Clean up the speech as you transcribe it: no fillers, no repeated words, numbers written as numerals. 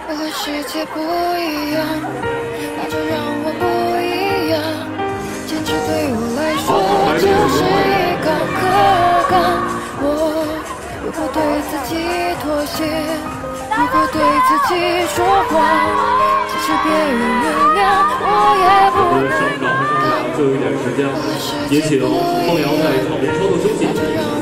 为了世界不一样，那就让我不一样。坚持对我来说就是一个课纲。我如果对自己妥协，如果对自己说谎，即使别人原谅，我也不能。 就有一点时间，也请凤瑶在场边稍作休息。